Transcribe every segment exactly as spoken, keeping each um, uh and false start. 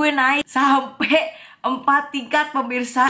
gue naik sampai empat tingkat pemirsa.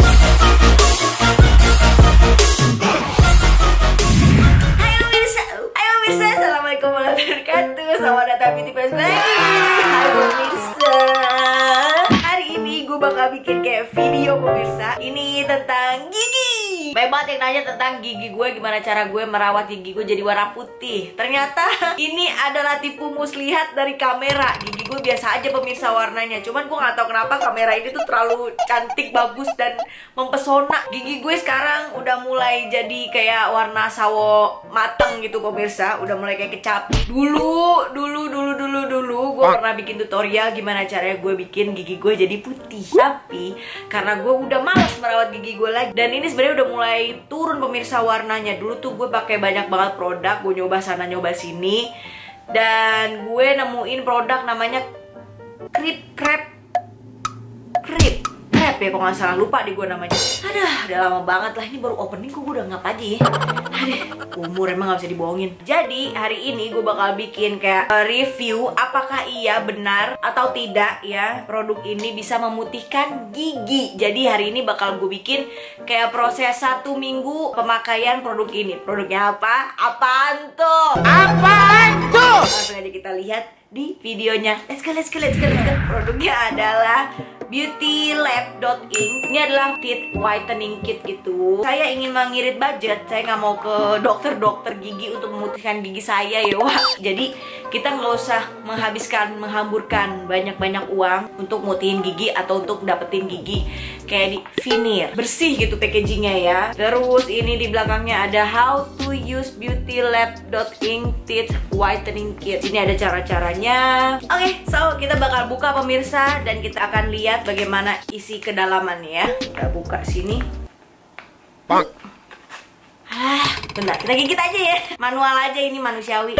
Assalamualaikum warahmatullahi wabarakatuh. Selamat datang di Beauty Plus lagi. Hai pemirsa. Hari ini gue bakal bikin kayak video pemirsa. Ini tentang gigi. Banyak banget yang nanya tentang gigi gue, gimana cara gue merawat gigi gue jadi warna putih. Ternyata ini adalah tipu muslihat dari kamera. Gigi gue biasa aja pemirsa warnanya. Cuman gue gak tahu kenapa kamera ini tuh terlalu cantik, bagus, dan mempesona. Gigi gue sekarang udah mulai jadi kayak warna sawo mateng gitu pemirsa. Udah mulai kayak kecapi. Dulu, dulu, dulu, dulu, dulu gue pernah bikin tutorial gimana caranya gue bikin gigi gue jadi putih. Tapi karena gue udah malas merawat gigi gue lagi, dan ini sebenarnya udah mulai turun pemirsa warnanya. Dulu tuh gue pakai banyak banget produk, gue nyoba sana nyoba sini, dan gue nemuin produk namanya Crep Crep Crep Crep ya, kalau nggak salah, lupa di gue namanya. Aduh, udah lama banget lah, ini baru opening kok gue udah ngap aja ya. Aduh, umur emang gak bisa dibohongin. Jadi hari ini gue bakal bikin kayak review apakah iya benar atau tidak ya produk ini bisa memutihkan gigi. Jadi hari ini bakal gue bikin kayak proses satu minggu pemakaian produk ini. Produknya apa? Apaan tuh? Apaan tuh? Langsung aja kita lihat di videonya. Let's go, let's go, let's go, let's go. Produknya adalah Beautylab dot ink. Ini adalah teeth whitening kit gitu. Saya ingin mengirit budget. Saya nggak mau ke dokter-dokter gigi untuk memutihkan gigi saya ya. Wah, jadi kita nggak usah menghabiskan, menghamburkan banyak-banyak uang untuk mutihin gigi atau untuk dapetin gigi kayak di veneer. Bersih gitu packagingnya ya. Terus ini di belakangnya ada how to use Beautylab dot ink teeth whitening kit. Ini ada cara-caranya. Oke, okay, so kita bakal buka pemirsa dan kita akan lihat bagaimana isi kedalamannya ya. Kita buka sini. Bang. Ah, bentar, kita gigit aja ya. Manual aja, ini manusiawi.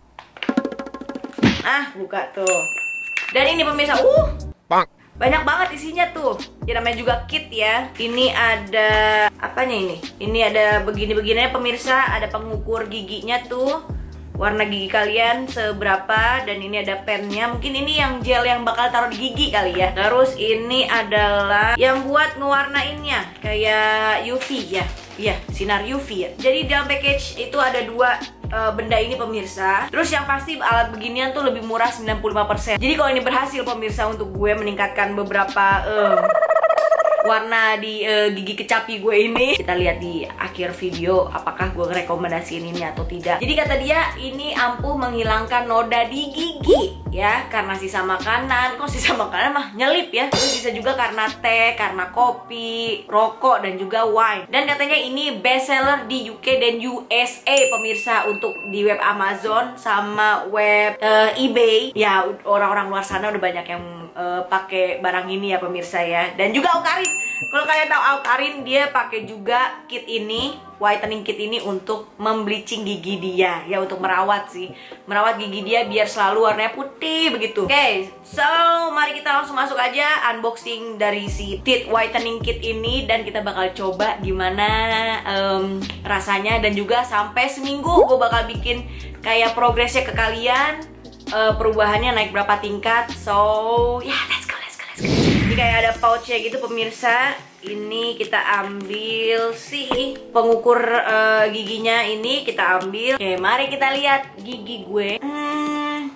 Ah, buka tuh. Dan ini pemirsa, uh, Bang. Banyak banget isinya tuh. Ya namanya juga kit ya. Ini ada apanya ini? Ini ada begini-begininya pemirsa, ada pengukur giginya tuh. Warna gigi kalian seberapa, dan ini ada pennya. Mungkin ini yang gel yang bakal taruh di gigi kali ya. Terus ini adalah yang buat ngewarnainnya kayak U V ya. Iya, sinar U V ya. Jadi dalam package itu ada dua uh, benda ini pemirsa. Terus yang pasti alat beginian tuh lebih murah sembilan puluh lima persen. Jadi kalau ini berhasil pemirsa untuk gue meningkatkan beberapa uh, warna di uh, gigi kecapi gue ini, kita lihat di akhir video apakah gue rekomendasiin ini atau tidak. Jadi kata dia ini ampuh menghilangkan noda di gigi ya, karena sisa makanan. Kok sisa makanan mah nyelip ya. Terus bisa juga karena teh, karena kopi, rokok, dan juga wine. Dan katanya ini best seller di U K dan U S A pemirsa, untuk di web Amazon sama web uh, eBay. Ya orang-orang luar sana udah banyak yang uh, pakai barang ini ya pemirsa ya. Dan juga Aukarin. Kalau kalian tahu Aukarin, dia pakai juga kit ini, whitening kit ini untuk membleaching gigi dia ya, untuk merawat sih, merawat gigi dia biar selalu warnanya putih begitu. Oke, okay, so mari kita langsung masuk aja unboxing dari si teeth whitening kit ini, dan kita bakal coba gimana um, rasanya, dan juga sampai seminggu gue bakal bikin kayak progresnya ke kalian, uh, perubahannya naik berapa tingkat. So ya, yeah, let's go, let's go, let's go. Jadi kayak ada pouchnya gitu pemirsa. Ini kita ambil si pengukur uh, giginya ini, kita ambil. Oke, mari kita lihat gigi gue. Hmm.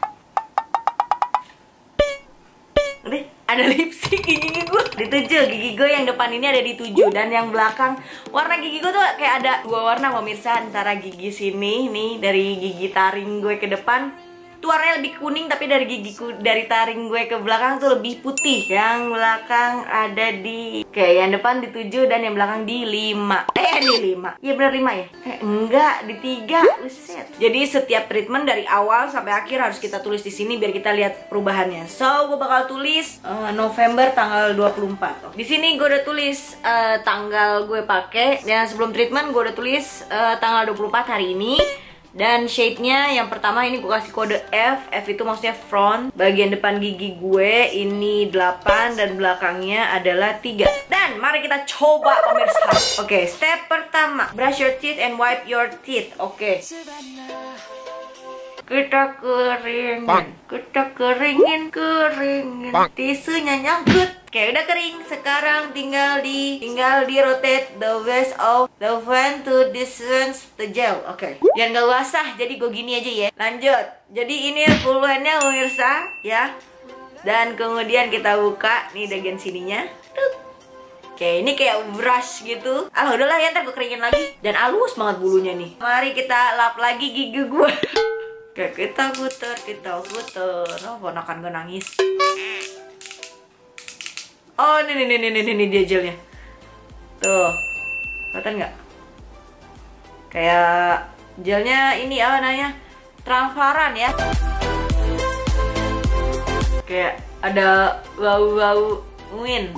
Udah, ada lipstick gigi gue. Di tujuh, gigi gue yang depan ini ada di tujuh, dan yang belakang warna gigi gue tuh kayak ada dua warna pemirsa, antara gigi sini nih dari gigi taring gue ke depan tuh warnanya lebih kuning, tapi dari gigiku, dari taring gue ke belakang tuh lebih putih. Yang belakang ada di, oke, yang depan di tujuh dan yang belakang di lima. Eh, di lima. Iya bener lima ya? Eh, enggak, di tiga. Uset. Jadi setiap treatment dari awal sampai akhir harus kita tulis di sini biar kita lihat perubahannya. So, gue bakal tulis uh, November tanggal dua puluh empat. Di sini gue udah tulis uh, tanggal gue pakai. Dan sebelum treatment gue udah tulis uh, tanggal dua puluh empat hari ini. Dan shade-nya yang pertama ini gue kasih kode F. F itu maksudnya front. Bagian depan gigi gue ini delapan dan belakangnya adalah tiga. Dan mari kita coba pemirsa. Oke, okay, step pertama, brush your teeth and wipe your teeth. Oke. Okay. kita keringin, kita keringin, keringin, tisunya nyangkut. Oke, udah kering. Sekarang tinggal di tinggal di rotate the waist of the fan to dispense the gel. Oke, jangan gak basah, jadi gue gini aja ya. Lanjut. Jadi ini puluhannya pemirsa ya. Dan kemudian kita buka nih bagian sininya. Oke, ini kayak brush gitu. Ah, udahlah ya, ntar gue keringin lagi. Dan halus banget bulunya nih. Mari kita lap lagi gigi gue. Oke, kita puter, kita puter. Oh, ponakan gue nangis. Oh, ini, ini, ini, ini, ini dia gelnya. Tuh, kelihatan nggak? Kayak gelnya ini apa namanya? Transparan ya. Kayak ada bau-bau win.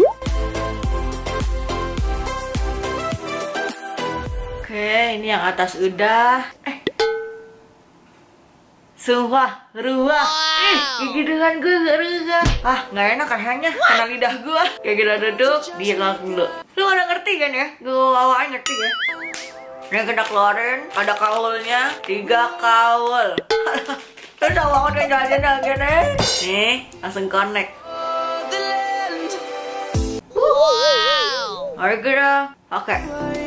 Oke, ini yang atas udah. Eh, sumpah, ruah. Ih, gigi dengan gue gak ruah. Ah, gak enak kayaknya karena lidah gue. Kayak kita duduk, dilak dulu. Lu udah ngerti kan ya? Gue awalnya ngerti ya. Yang kita keluarin, ada kaulnya, tiga kaul. Lu udah banget yang jalan gini. Nih, langsung connect. Wow. Mari kita pakai.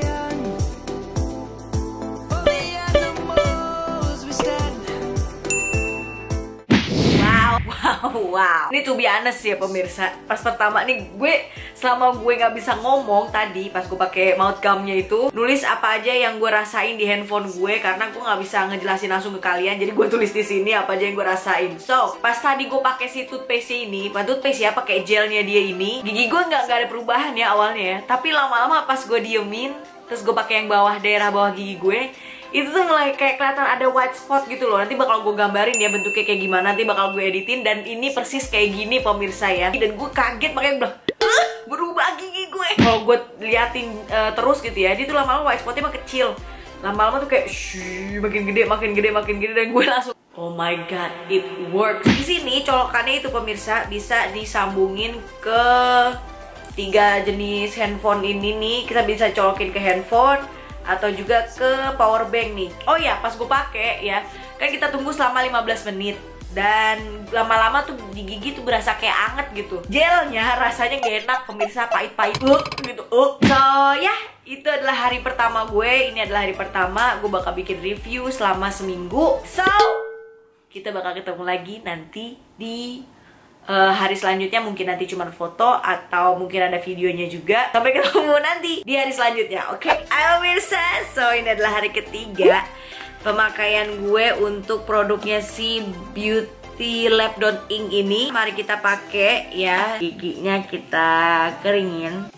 Wow, wow. Ini to be honest ya pemirsa. Pas pertama nih gue, selama gue nggak bisa ngomong tadi pas gue pakai mouth gumnya itu, nulis apa aja yang gue rasain di handphone gue karena gue nggak bisa ngejelasin langsung ke kalian. Jadi gue tulis di sini apa aja yang gue rasain. So, pas tadi gue pakai si toothpaste ini, bukan toothpaste ya, pakai gelnya dia ini, gigi gue nggak nggak ada perubahan ya awalnya ya. Tapi lama-lama pas gue diemin, terus gue pakai yang bawah daerah bawah gigi gue, itu tuh mulai kayak kelihatan ada white spot gitu loh. Nanti bakal gue gambarin ya bentuknya kayak gimana. Nanti bakal gue editin. Dan ini persis kayak gini pemirsa ya. Dan gue kaget makanya gue bilang, ah, berubah gigi gue. Kalau gue liatin uh, terus gitu ya, dia tuh lama-lama white spotnya mah kecil. Lama-lama tuh kayak shhh, makin gede, makin gede, makin gede. Dan gue langsung, oh my god, it works. Di sini colokannya itu pemirsa bisa disambungin ke tiga jenis handphone ini nih. Kita bisa colokin ke handphone atau juga ke power bank nih. Oh ya, pas gue pakai ya, kan kita tunggu selama lima belas menit. Dan lama-lama tuh di gigi tuh berasa kayak anget gitu. Gelnya rasanya gak enak pemirsa, pahit-pahit uh, gitu uh. So ya, itu adalah hari pertama gue. Ini adalah hari pertama gue bakal bikin review selama seminggu. So, kita bakal ketemu lagi nanti di Uh, hari selanjutnya. Mungkin nanti cuma foto atau mungkin ada videonya juga. Sampai ketemu nanti di hari selanjutnya. Oke, okay? Ayo Mirsa. So ini adalah hari ketiga pemakaian gue untuk produknya si Beauty Lab dot ink ini. Mari kita pakai ya. Giginya kita keringin.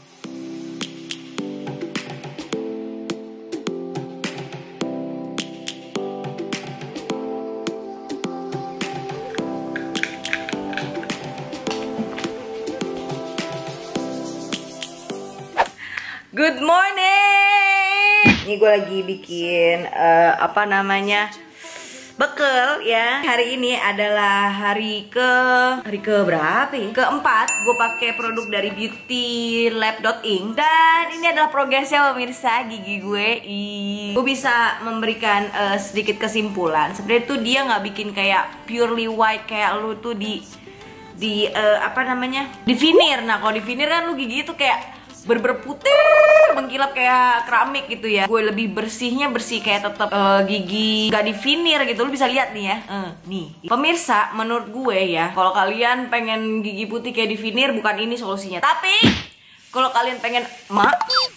Good morning. Ini gue lagi bikin uh, apa namanya bekal ya. Hari ini adalah hari ke hari ke berapa ya? Keempat gue pakai produk dari Beauty Lab dot ink. Dan ini adalah progresnya pemirsa gigi gue. Gue bisa memberikan uh, sedikit kesimpulan. Sebenarnya tuh dia nggak bikin kayak purely white kayak lu tuh di di uh, apa namanya di veneer. Nah kalau di veneer kan lu gigi tuh kayak ber-ber putih, mengkilap kayak keramik gitu ya. Gue lebih bersihnya bersih kayak tetap uh, gigi gak di veneer gitu. Lu bisa lihat nih ya. Uh, nih. Pemirsa, menurut gue ya, kalau kalian pengen gigi putih kayak di veneer, bukan ini solusinya. Tapi kalau kalian pengen mak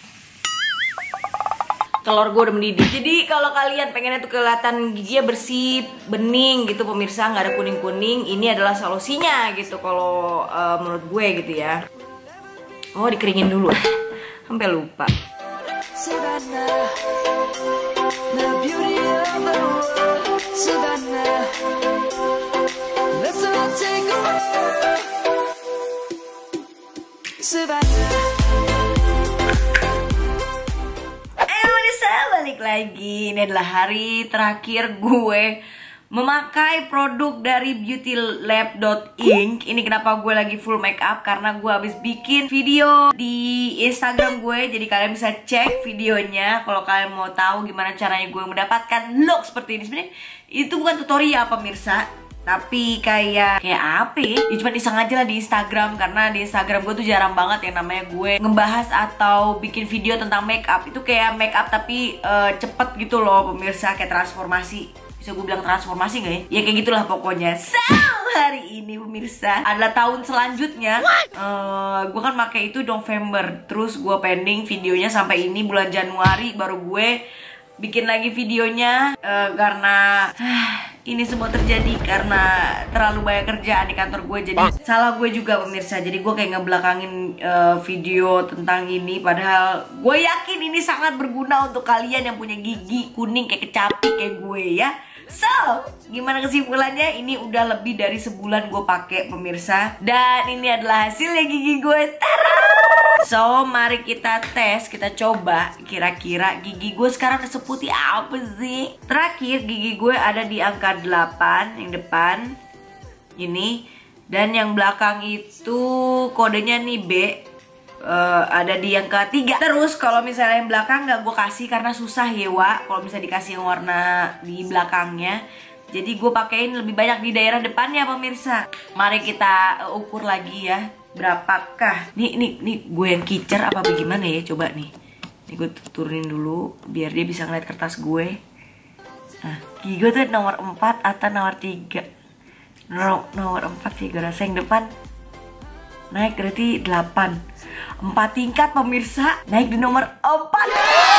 telur gue udah mendidih. Jadi kalau kalian pengennya tuh kelihatan giginya bersih, bening gitu pemirsa, nggak ada kuning-kuning, ini adalah solusinya gitu kalau uh, menurut gue gitu ya. Oh, dikeringin dulu. Sampai lupa. Eh, bisa balik lagi. Ini adalah hari terakhir gue memakai produk dari beauty lab dot inc. Ini kenapa gue lagi full makeup, karena gue habis bikin video di Instagram gue. Jadi kalian bisa cek videonya kalau kalian mau tahu gimana caranya gue mendapatkan look seperti ini. Sebenarnya itu bukan tutorial pemirsa, tapi kayak kayak apa ya? Ya cuma iseng aja lah di Instagram, karena di Instagram gue tuh jarang banget yang namanya gue ngebahas atau bikin video tentang makeup. Itu kayak makeup tapi uh, cepet gitu loh pemirsa, kayak transformasi. Bisa gue bilang transformasi gak ya? Ya kayak gitulah pokoknya. So, hari ini pemirsa adalah tahun selanjutnya. uh, Gue kan pakai itu November, terus gue pending videonya sampai ini bulan Januari baru gue bikin lagi videonya. uh, Karena uh, ini semua terjadi karena terlalu banyak kerjaan di kantor gue. Jadi salah gue juga pemirsa. Jadi gue kayak ngebelakangin uh, video tentang ini, padahal gue yakin ini sangat berguna untuk kalian yang punya gigi kuning kayak kecapi kayak gue ya. So, gimana kesimpulannya? Ini udah lebih dari sebulan gue pakai pemirsa, dan ini adalah hasilnya gigi gue. Tara! So, mari kita tes, kita coba kira-kira gigi gue sekarang udah seputih apa sih? Terakhir gigi gue ada di angka delapan yang depan ini, dan yang belakang itu kodenya nih B. Uh, ada di angka tiga. Terus kalau misalnya yang belakang nggak gue kasih karena susah ya Wak, kalau misalnya dikasih yang warna di belakangnya. Jadi gue pakein lebih banyak di daerah depannya pemirsa. Mari kita ukur lagi ya, berapakah. Nih nih nih gue yang kicer apa bagaimana ya, coba nih. Nih gue turunin dulu biar dia bisa ngeliat kertas gue. Nah, gigi gue tuh nomor empat atau nomor tiga. Nomor, nomor empat sih gue rasa. Yang depan naik berarti delapan. Empat tingkat pemirsa, naik di nomor empat.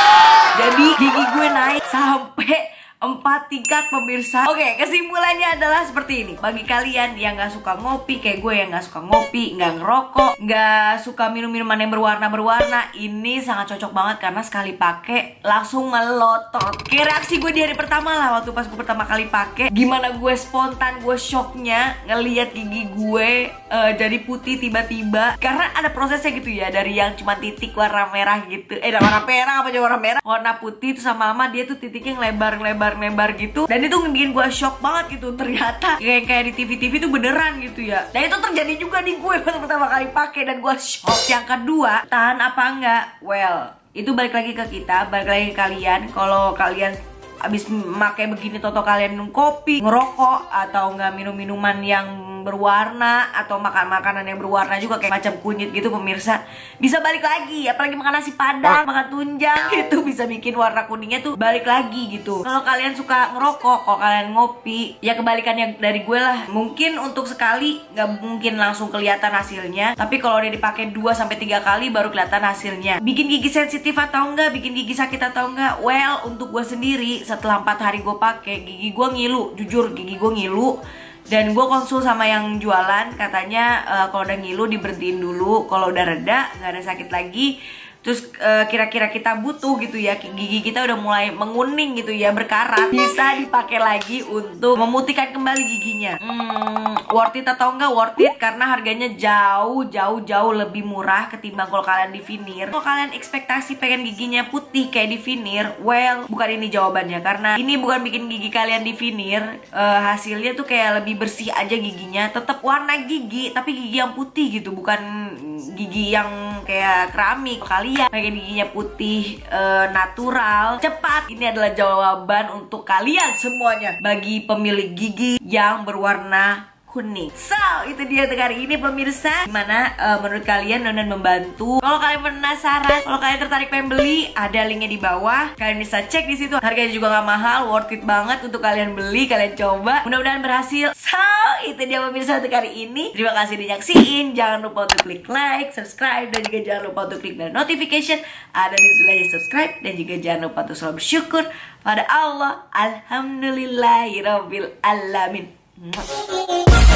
Jadi gigi gue naik sampai empat tingkat pemirsa. Oke, kesimpulannya adalah seperti ini. Bagi kalian yang gak suka ngopi kayak gue, yang gak suka ngopi, gak ngerokok, gak suka minum-minuman yang berwarna-berwarna, ini sangat cocok banget karena sekali pakai langsung melotot. Kayak reaksi gue di hari pertama lah, waktu pas gue pertama kali pakai, gimana gue spontan, gue shocknya ngelihat gigi gue uh, jadi putih tiba-tiba. Karena ada prosesnya gitu ya, dari yang cuma titik warna merah gitu, eh warna merah apa aja warna merah, warna putih, terus sama lama dia tuh titiknya lebar-lebar lebar gitu, dan itu bikin gue shock banget gitu. Ternyata kayak kayak di T V T V itu beneran gitu ya. Dan itu terjadi juga di gue waktu pertama kali pakai, dan gue shock. Yang kedua, tahan apa enggak? Well, itu balik lagi ke kita, balik lagi ke kalian. Kalau kalian abis pakai begini toto kalian minum kopi, ngerokok, atau enggak minum minuman yang berwarna, atau makan makanan yang berwarna juga kayak macam kunyit gitu pemirsa, bisa balik lagi. Apalagi makan nasi padang, makan tunjang, itu bisa bikin warna kuningnya tuh balik lagi gitu. Kalau kalian suka ngerokok, kalau kalian ngopi, ya kebalikannya dari gue lah. Mungkin untuk sekali nggak mungkin langsung kelihatan hasilnya, tapi kalau udah dipakai dua sampai tiga kali baru kelihatan hasilnya. Bikin gigi sensitif atau enggak, bikin gigi sakit atau enggak? Well, untuk gue sendiri setelah empat hari gue pakai, gigi gue ngilu, jujur gigi gue ngilu. Dan gue konsul sama yang jualan, katanya uh, kalau udah ngilu diberhentiin dulu, kalau udah reda nggak ada sakit lagi. Terus kira-kira uh, kita butuh gitu ya, gigi kita udah mulai menguning gitu ya, berkarat, bisa dipakai lagi untuk memutihkan kembali giginya. Hmm, worth it atau enggak? Worth it, karena harganya jauh jauh jauh lebih murah ketimbang kalau kalian di veneer. Kalau kalian ekspektasi pengen giginya putih kayak di veneer, well, bukan ini jawabannya. Karena ini bukan bikin gigi kalian di veneer, uh, hasilnya tuh kayak lebih bersih aja giginya, tetap warna gigi tapi gigi yang putih gitu, bukan gigi yang kayak keramik. Kalian pengen giginya putih, uh, natural, cepat, ini adalah jawaban untuk kalian semuanya, bagi pemilik gigi yang berwarna kuning. So, itu dia untuk hari ini pemirsa. Gimana uh, menurut kalian Nonon membantu? Kalau kalian penasaran, kalau kalian tertarik pengen beli, ada linknya di bawah. Kalian bisa cek di situ. Harganya juga gak mahal, worth it banget untuk kalian beli, kalian coba. Mudah-mudahan berhasil. So, itu dia pemirsa untuk hari ini. Terima kasih udah nyaksiin. Jangan lupa untuk klik like, subscribe, dan juga jangan lupa untuk klik bell notification. Ada di sebelahnya subscribe, dan juga jangan lupa untuk selalu bersyukur pada Allah. Alhamdulillahirabbil alamin.